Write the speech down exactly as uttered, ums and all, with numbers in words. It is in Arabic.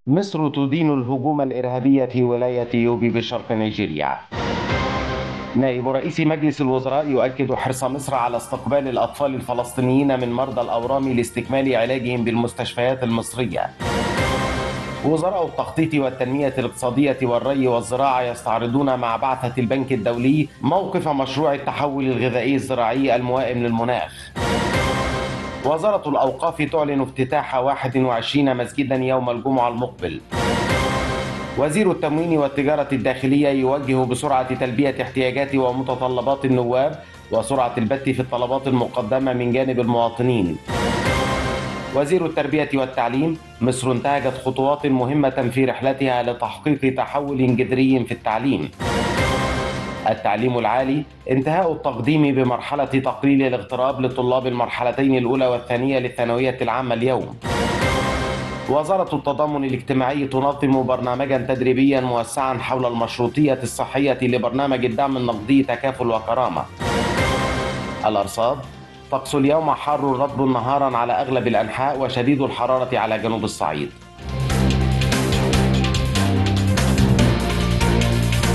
مصر تدين الهجوم الإرهابي في ولاية يوبي بشرق نيجيريا. نائب رئيس مجلس الوزراء يؤكد حرص مصر على استقبال الأطفال الفلسطينيين من مرضى الأورام لاستكمال علاجهم بالمستشفيات المصرية. وزراء التخطيط والتنمية الاقتصادية والري والزراعة يستعرضون مع بعثة البنك الدولي موقف مشروع التحول الغذائي الزراعي الموائم للمناخ. وزارة الأوقاف تعلن افتتاح واحد وعشرين مسجدا يوم الجمعة المقبل. وزير التموين والتجارة الداخلية يوجه بسرعة تلبية احتياجات ومتطلبات النواب وسرعة البت في الطلبات المقدمة من جانب المواطنين. وزير التربية والتعليم: مصر انتهجت خطوات مهمة في رحلتها لتحقيق تحول جذري في التعليم. التعليم العالي: انتهاء التقديم بمرحلة تقليل الاغتراب لطلاب المرحلتين الأولى والثانية للثانوية العامة اليوم. وزارة التضامن الاجتماعي تنظم برنامجا تدريبيا موسعا حول المشروطية الصحية لبرنامج الدعم النقدي تكافل وكرامة. الأرصاد: طقس اليوم حار رطب نهارا على أغلب الأنحاء وشديد الحرارة على جنوب الصعيد.